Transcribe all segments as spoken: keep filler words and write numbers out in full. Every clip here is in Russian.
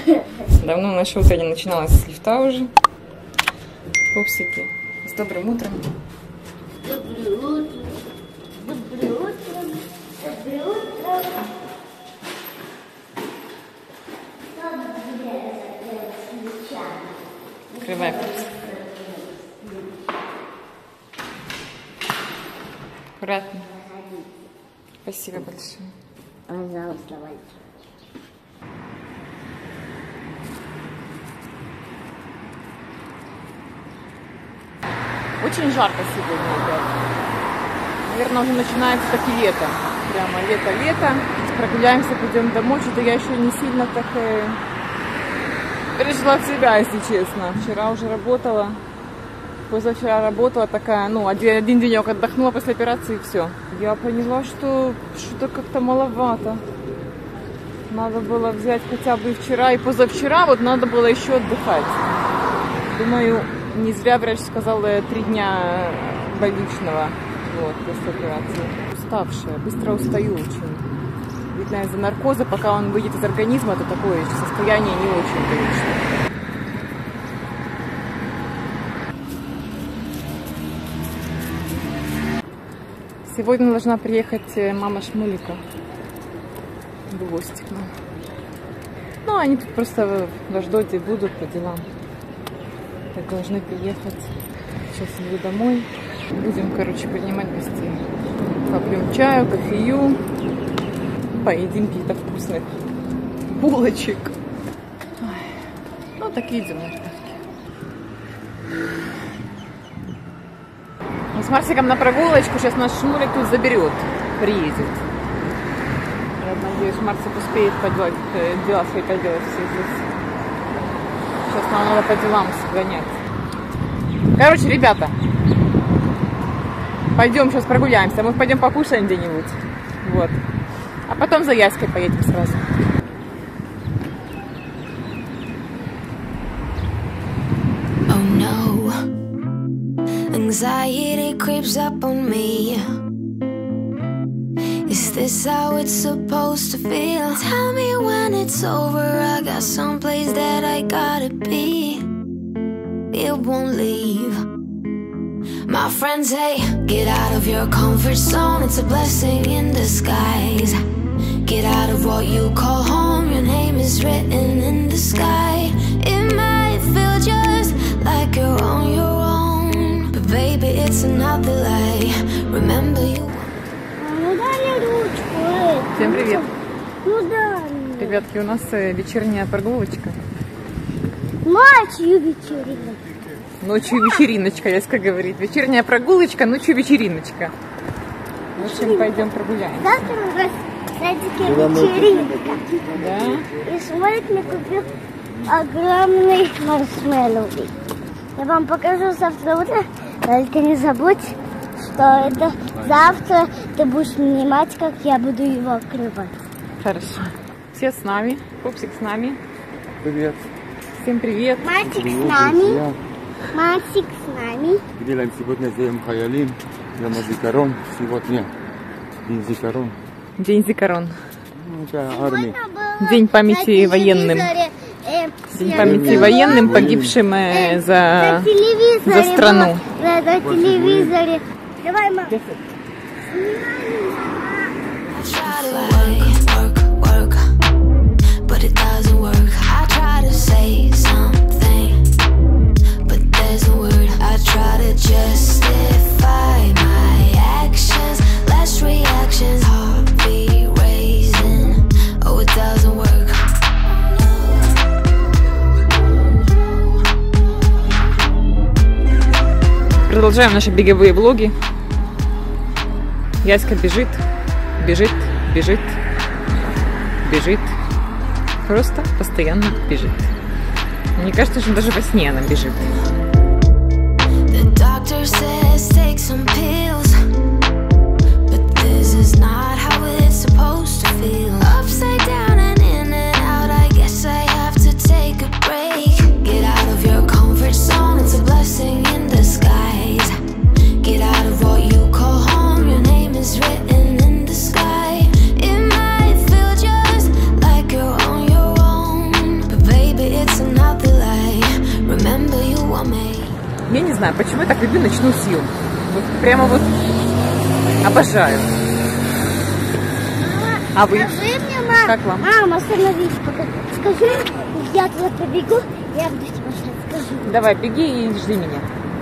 Давно наше утро не начиналось с лифта уже. Пупсики. С добрым утром. Доброе утро. Доброе утро. Доброе утро. Открывай, пупсик. Аккуратно. Спасибо большое. Пожалуйста, Вальчик. Очень жарко сегодня, ребят. Наверное, уже начинается таки лето. Прямо лето-лето. Прогуляемся, пойдем домой. Что-то я еще не сильно так э, пришла в себя, если честно. Вчера уже работала. Позавчера работала такая, ну, один, один денек отдохнула после операции и все. Я поняла, что что-то как-то маловато. Надо было взять хотя бы вчера и позавчера, вот надо было еще отдыхать. Думаю, не зря врач сказал три дня больничного, вот, после операции. Уставшая, быстро устаю очень. Видно, из-за наркоза, пока он выйдет из организма, то такое состояние не очень, конечно. Сегодня должна приехать мама Шмулика в гости к нам. Ну, они тут просто в Аждоте будут по делам. Так должны приехать. Сейчас иду домой. Будем, короче, принимать гостей. Попьем чаю, кофею. Поедим каких-то вкусных булочек. Ой. Ну, такие дела. Мы с Марсиком на прогулочку. Сейчас наш Шмулик тут заберет. Приедет. Я надеюсь, Марсик успеет поделать, дела свои поделать все здесь. Сейчас нам надо по делам сгонять. Короче, ребята, пойдем сейчас прогуляемся. Мы пойдем покушаем где-нибудь. Вот. А потом за Яськой поедем сразу. Oh no, anxiety creeps up on me. Is this how it's supposed to feel? Tell me when it's over. I got someplace that I gotta be. It won't leave. My friends say, get out of your comfort zone. It's a blessing in disguise. Get out of what you call home. Your name is written in the sky. It might feel just like you're on your own, but baby, it's another lie. Remember you. Всем привет! Ну да. Ребятки, у нас вечерняя прогулочка. Ночью вечеринка. Ночью вечериночка, Яська говорит. Вечерняя прогулочка, ночью вечериночка. В общем, пойдем прогуляемся. Завтра у нас в садике вечеринка. Да? И Шмулик мне купил огромный маршмеллоу. Я вам покажу завтра утром. Только не забудь, что это завтра ты будешь снимать, как я буду его открывать. Хорошо. Все с нами. Пупсик с нами. Привет. Всем привет. Мальчик с нами. Мальчик с нами. Делаем сегодня День Хаялим, День Зикарон. Сегодня День Зикарон. День Зикарон. Это армия. День памяти военным. День памяти военным, погибшим э, за, за страну. На, на телевизоре. Давай, мама. Продолжаем наши беговые влоги. Яська бежит, бежит, бежит, бежит. Просто постоянно бежит. Мне кажется, что даже во сне она бежит. Baby, Я не знаю, почему я так люблю ночную съемку. Вот прямо вот обожаю. А вы? Скажи мне, мама. Как вам? Мама, остановись пока. Скажи, я туда побегу, я буду тебе сейчас скажу. Давай, беги и жди меня.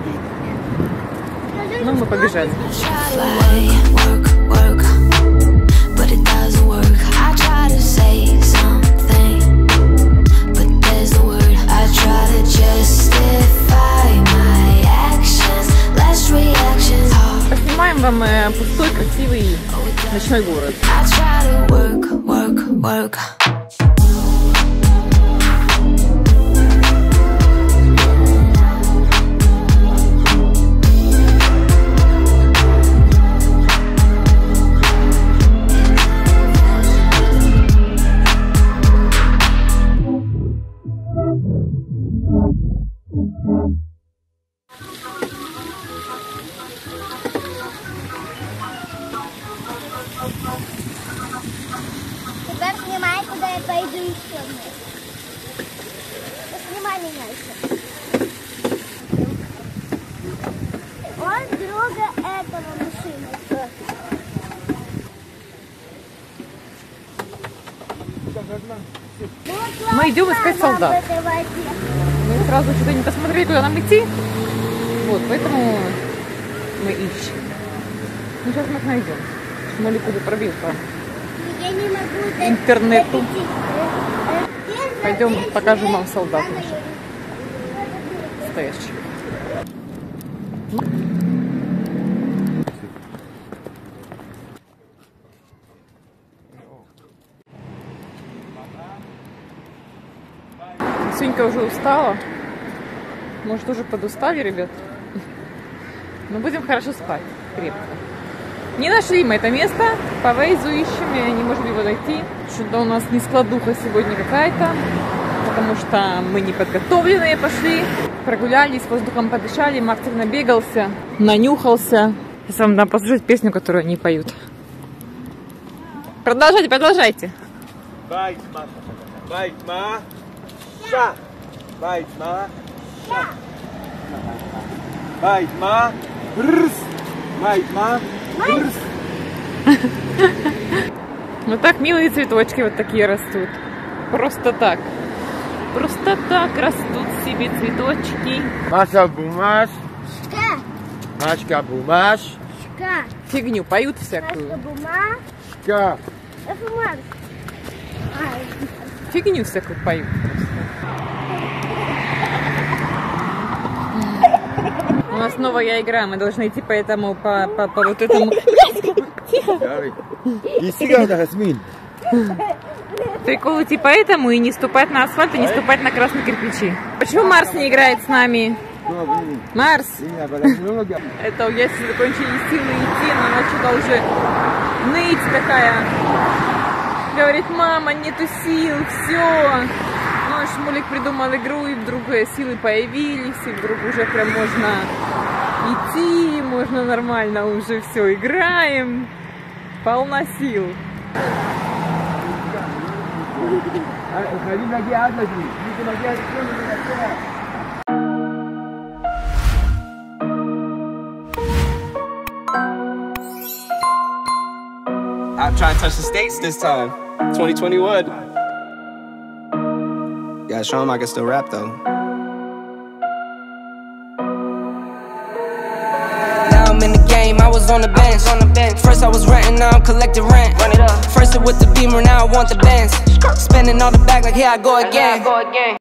Скажи, Ну, мы побежали. Work, work, but it doesn't work. I try to say something, but there's the word. I try to justify my actions, less reactions. Поснимаем вам э, пустой, красивый ночной город. I try to work, work, work. Теперь снимай, куда я пойду еще. Снимай меня еще. Он друга этого машины. Мы идем искать солдат. Мы сразу что-то не посмотрели, куда нам идти. Вот, поэтому мы ищем. Ну, сейчас мы их найдем. Шмолик уже пробил по Я не могу интернету. Пойдем покажем вам солдат наших стоящих. Сенька уже устала. Может, уже подустали, ребят? Но будем хорошо спать. Крепко. Не нашли мы это место. По Вейзу ищем, и не можем его найти. Что-то у нас не складуха сегодня какая-то. Потому что мы не подготовленные пошли. Прогулялись, воздухом подышали. Мартин набегался, нанюхался. Сейчас вам дам послушать песню, которую они поют. Продолжайте, продолжайте. Байтма, байтма, ша, байтма, ша, байтма, брс, байтма, брс. Вот так милые цветочки вот такие растут. Просто так. Просто так растут себе цветочки. Маша бумаш, Шка, Машка бумаш, шка, Фигню поют всякую. шка, бума, ка. это Марс. Фигню всякую поют. У нас новая игра, мы должны идти по этому, по, по, по вот этому. И сигал на Хасмин. Прикол идти по этому и не ступать на асфальт, и не ступать на красные кирпичи. Почему Марс не играет с нами? Марс! Это если закончились силы идти, но она что-то уже ныть такая. Говорит, мама, нету сил, все. Ну, Шмулик придумал игру, и вдруг силы появились, и вдруг уже прям можно идти, можно нормально уже все играем. Полна сил. I'll try and touch the States this time. twenty twenty-one. Gotta show him I can still rap though. Now I'm in the game, I was on the bench. On the bench. First I was renting, now I'm collecting rent. Run it up. First it with the Beamer, now I want the Benz. Spending all the back like here I go again.